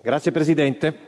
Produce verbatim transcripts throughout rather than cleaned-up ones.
Grazie Presidente.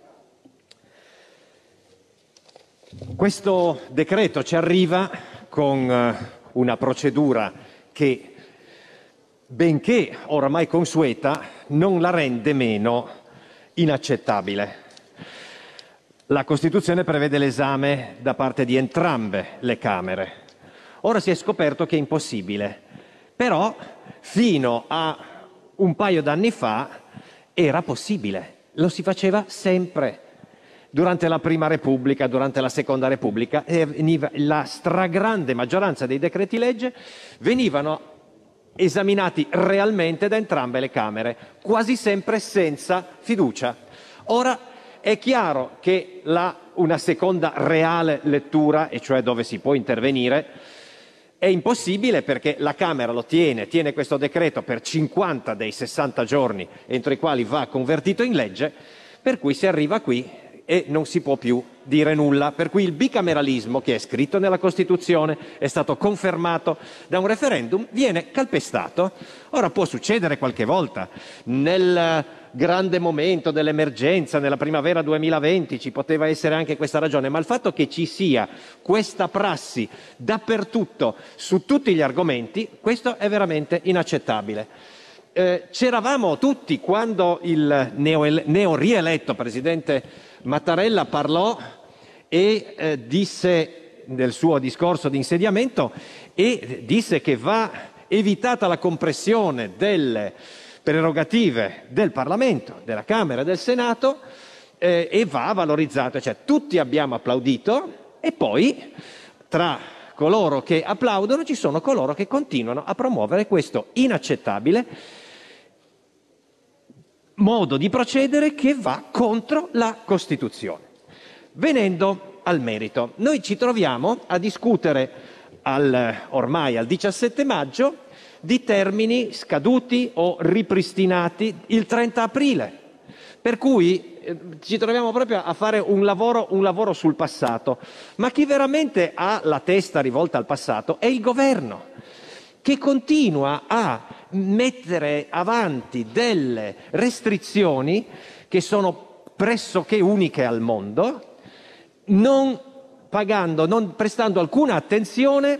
Questo decreto ci arriva con una procedura che, benché oramai consueta, non la rende meno inaccettabile. La Costituzione prevede l'esame da parte di entrambe le Camere. Ora si è scoperto che è impossibile, però fino a un paio d'anni fa era possibile, lo si faceva sempre. Durante la Prima Repubblica, durante la Seconda Repubblica, la stragrande maggioranza dei decreti legge venivano esaminati realmente da entrambe le Camere, quasi sempre senza fiducia. Ora è chiaro che la, una seconda reale lettura, e cioè dove si può intervenire, è impossibile perché la Camera lo tiene, tiene questo decreto per cinquanta dei sessanta giorni entro i quali va convertito in legge, per cui si arriva qui e non si può più dire nulla. Per cui il bicameralismo, che è scritto nella Costituzione, è stato confermato da un referendum, viene calpestato. Ora può succedere qualche volta, nel grande momento dell'emergenza, nella primavera duemilaventi, ci poteva essere anche questa ragione, ma il fatto che ci sia questa prassi dappertutto, su tutti gli argomenti, questo è veramente inaccettabile. Eh, c'eravamo tutti quando il neo, neo rieletto Presidente Mattarella parlò e eh, disse nel suo discorso di insediamento e disse che va evitata la compressione delle prerogative del Parlamento, della Camera e del Senato eh, e va valorizzato. Cioè, tutti abbiamo applaudito e poi tra coloro che applaudono ci sono coloro che continuano a promuovere questo inaccettabile modo di procedere che va contro la Costituzione. Venendo al merito, noi ci troviamo a discutere al, ormai al diciassette maggio di termini scaduti o ripristinati il trenta aprile, per cui eh, ci troviamo proprio a fare un lavoro, un lavoro sul passato, ma chi veramente ha la testa rivolta al passato è il governo, che continua a mettere avanti delle restrizioni che sono pressoché uniche al mondo, non pagando, non prestando alcuna attenzione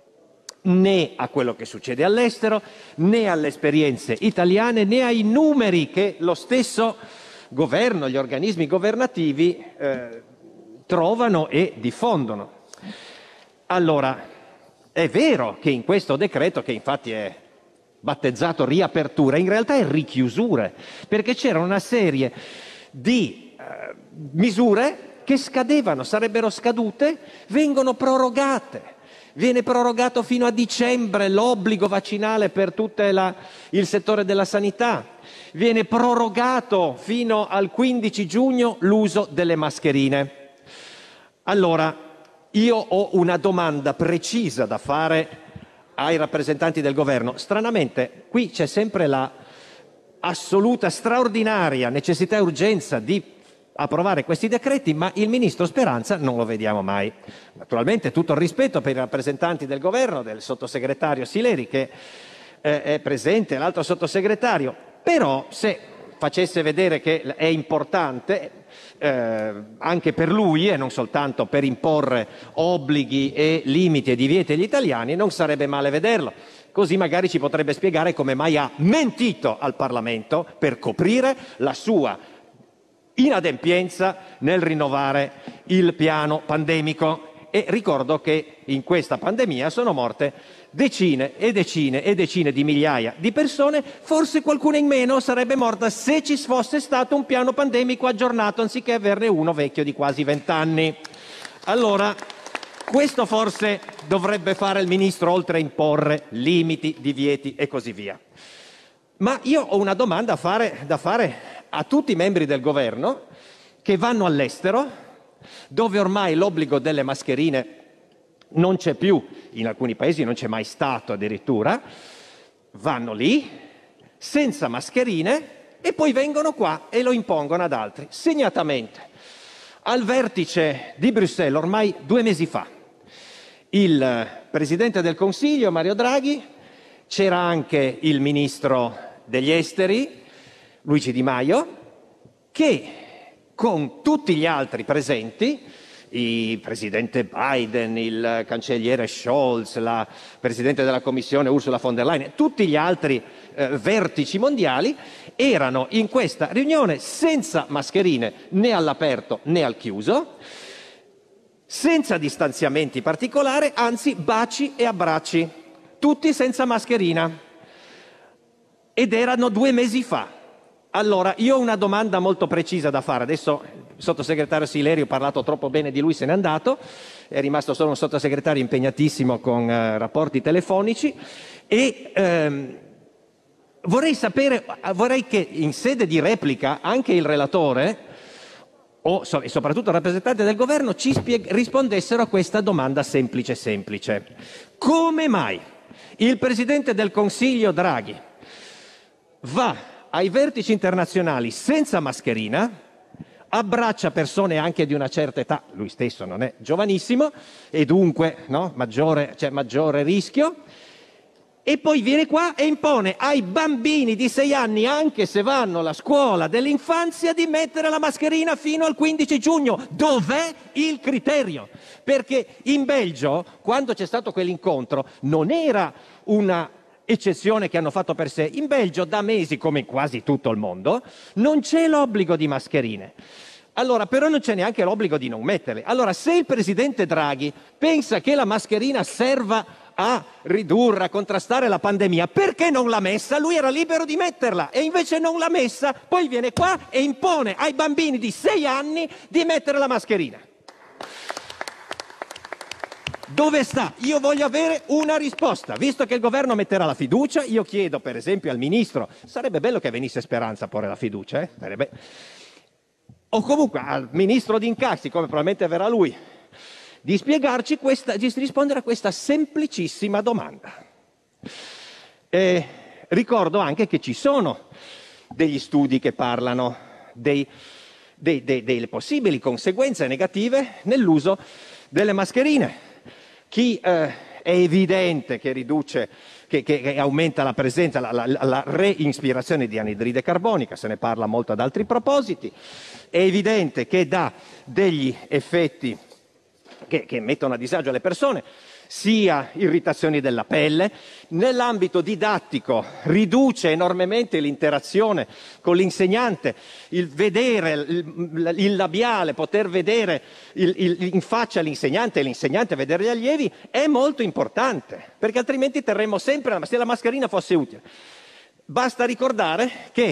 né a quello che succede all'estero, né alle esperienze italiane, né ai numeri che lo stesso governo, gli organismi governativi eh, trovano e diffondono. Allora, è vero che in questo decreto, che infatti è battezzato riapertura, in realtà è richiusure, perché c'era una serie di eh, misure che scadevano, sarebbero scadute, vengono prorogate. Viene prorogato fino a dicembre l'obbligo vaccinale per tutto il settore della sanità. Viene prorogato fino al quindici giugno l'uso delle mascherine. Allora, io ho una domanda precisa da fare ai rappresentanti del governo. Stranamente, qui c'è sempre la assoluta, straordinaria necessità e urgenza di approvare questi decreti, ma il ministro Speranza non lo vediamo mai. Naturalmente tutto il rispetto per i rappresentanti del governo, del sottosegretario Sileri che eh, è presente, l'altro sottosegretario, però se facesse vedere che è importante eh, anche per lui e non soltanto per imporre obblighi e limiti e divieti agli italiani, non sarebbe male vederlo. Così magari ci potrebbe spiegare come mai ha mentito al Parlamento per coprire la sua inadempienza nel rinnovare il piano pandemico. E ricordo che in questa pandemia sono morte decine e decine e decine di migliaia di persone, forse qualcuna in meno sarebbe morta se ci fosse stato un piano pandemico aggiornato anziché averne uno vecchio di quasi vent'anni. Allora, questo forse dovrebbe fare il ministro, oltre a imporre limiti, divieti e così via. Ma io ho una domanda a fare, da fare a tutti i membri del governo che vanno all'estero, dove ormai l'obbligo delle mascherine non c'è più, in alcuni paesi non c'è mai stato addirittura, vanno lì senza mascherine e poi vengono qua e lo impongono ad altri. Segnatamente, al vertice di Bruxelles, ormai due mesi fa, il Presidente del Consiglio, Mario Draghi, c'era anche il Ministro degli Esteri, Luigi Di Maio, che con tutti gli altri presenti, il presidente Biden, il cancelliere Scholz, la presidente della Commissione Ursula von der Leyen, tutti gli altri eh, vertici mondiali erano in questa riunione senza mascherine né all'aperto né al chiuso, senza distanziamenti particolari, anzi baci e abbracci, tutti senza mascherina. Ed erano due mesi fa. Allora, io ho una domanda molto precisa da fare. Adesso il sottosegretario Sileri, ho parlato troppo bene di lui, se n'è andato, è rimasto solo un sottosegretario impegnatissimo con eh, rapporti telefonici e ehm, vorrei sapere, vorrei che in sede di replica anche il relatore o so, e soprattutto il rappresentante del governo ci spieg- rispondessero a questa domanda semplice semplice. Come mai il Presidente del Consiglio Draghi va ai vertici internazionali senza mascherina, abbraccia persone anche di una certa età, lui stesso non è giovanissimo e dunque no, maggiore, c'è maggiore rischio, e poi viene qua e impone ai bambini di sei anni, anche se vanno alla scuola dell'infanzia, di mettere la mascherina fino al quindici giugno. Dov'è il criterio? Perché in Belgio, quando c'è stato quell'incontro, non era una eccezione che hanno fatto per sé. In Belgio da mesi, come in quasi tutto il mondo, non c'è l'obbligo di mascherine. Allora, però non c'è neanche l'obbligo di non metterle. Allora, se il presidente Draghi pensa che la mascherina serva a ridurre, a contrastare la pandemia, perché non l'ha messa? Lui era libero di metterla e invece non l'ha messa, poi viene qua e impone ai bambini di sei anni di mettere la mascherina. Dove sta? Io voglio avere una risposta. Visto che il governo metterà la fiducia, io chiedo per esempio al ministro, sarebbe bello che venisse Speranza a porre la fiducia, eh? Sarebbe... o comunque al ministro di incassi, come probabilmente verrà lui, di spiegarci questa, di rispondere a questa semplicissima domanda. E ricordo anche che ci sono degli studi che parlano dei, dei, dei, delle possibili conseguenze negative nell'uso delle mascherine. Chi eh, è evidente che riduce, che, che, che aumenta la presenza, la, la, la reinspirazione di anidride carbonica, se ne parla molto ad altri propositi, è evidente che dà degli effetti che, che mettono a disagio le persone, sia irritazioni della pelle, nell'ambito didattico riduce enormemente l'interazione con l'insegnante, il vedere, il, il labiale, poter vedere il, il, in faccia l'insegnante e l'insegnante vedere gli allievi è molto importante, perché altrimenti terremmo sempre, se la mascherina fosse utile. Basta ricordare che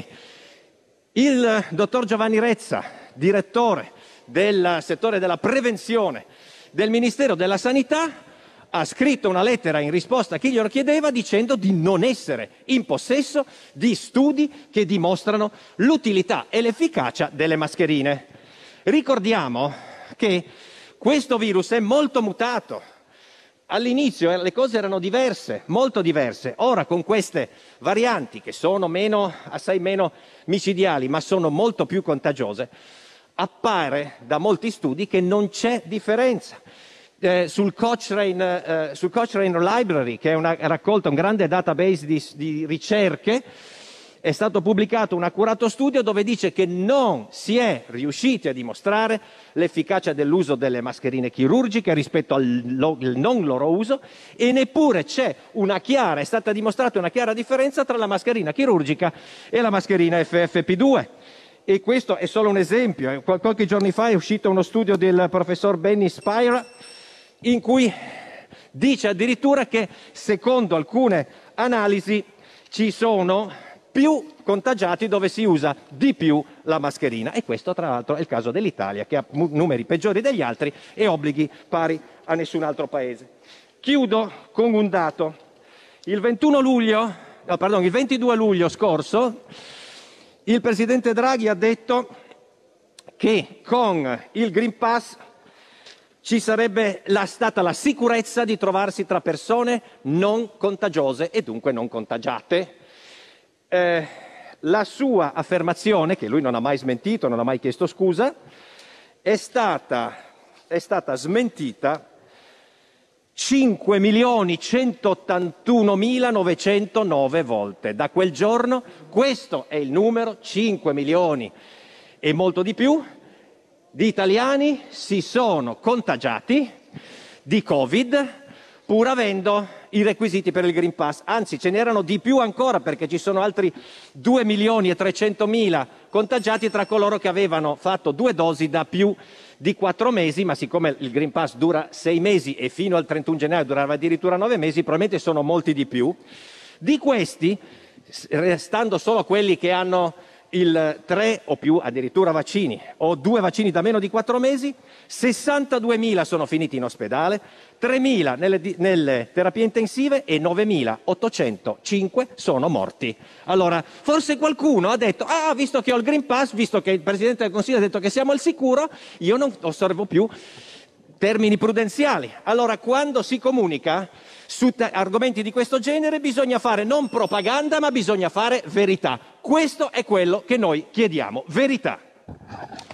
il dottor Giovanni Rezza, direttore del settore della prevenzione del Ministero della Sanità, ha scritto una lettera in risposta a chi glielo chiedeva dicendo di non essere in possesso di studi che dimostrano l'utilità e l'efficacia delle mascherine. Ricordiamo che questo virus è molto mutato. All'inizio le cose erano diverse, molto diverse. Ora con queste varianti, che sono meno, assai meno micidiali, ma sono molto più contagiose, appare da molti studi che non c'è differenza. Eh, sul, Cochrane, eh, sul Cochrane Library, che è una raccolta, un grande database di, di ricerche, è stato pubblicato un accurato studio dove dice che non si è riusciti a dimostrare l'efficacia dell'uso delle mascherine chirurgiche rispetto al lo, non loro uso, e neppure c'è una chiara, è stata dimostrata una chiara differenza tra la mascherina chirurgica e la mascherina F F P due. E questo è solo un esempio. Qual- qualche giorno fa è uscito uno studio del professor Benny Spira, in cui dice addirittura che secondo alcune analisi ci sono più contagiati dove si usa di più la mascherina, e questo tra l'altro è il caso dell'Italia, che ha numeri peggiori degli altri e obblighi pari a nessun altro paese. Chiudo con un dato. Il ventuno luglio, no, pardon, il ventidue luglio scorso il presidente Draghi ha detto che con il Green Pass ci sarebbe la, stata la sicurezza di trovarsi tra persone non contagiose e dunque non contagiate. Eh, la sua affermazione, che lui non ha mai smentito, non ha mai chiesto scusa, è stata, è stata smentita cinque milioni centottantunomilaноvecentonove volte. Da quel giorno questo è il numero, cinque milioni e molto di più di italiani si sono contagiati di Covid pur avendo i requisiti per il Green Pass. Anzi, ce n'erano di più ancora, perché ci sono altri due milioni e trecentomila contagiati tra coloro che avevano fatto due dosi da più di quattro mesi, ma siccome il Green Pass dura sei mesi e fino al trentuno gennaio durava addirittura nove mesi, probabilmente sono molti di più. Di questi, restando solo quelli che hanno il tre o più addirittura vaccini o due vaccini da meno di quattro mesi, sessantaduemila sono finiti in ospedale, tremila nelle, nelle terapie intensive e novemilaottocentocinque sono morti. Allora, forse qualcuno ha detto: ah, visto che ho il Green Pass, visto che il Presidente del Consiglio ha detto che siamo al sicuro, io non osservo più termini prudenziali. Allora, quando si comunica su t- argomenti di questo genere bisogna fare non propaganda, ma bisogna fare verità. Questo è quello che noi chiediamo: verità.